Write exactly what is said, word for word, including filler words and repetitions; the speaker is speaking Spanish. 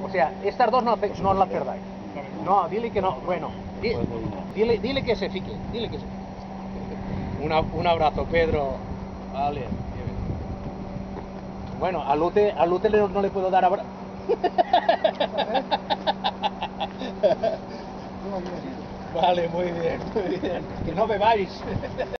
O sea, estas dos no, hace- no las perdáis. No, dile que no, bueno, di- dile, dile que se fique, dile que se fique. Una- un abrazo, Pedro. Vale. Bueno, a Lute, a Lute no, no le puedo dar abrazo. Vale, muy bien, muy bien. Que no bebáis.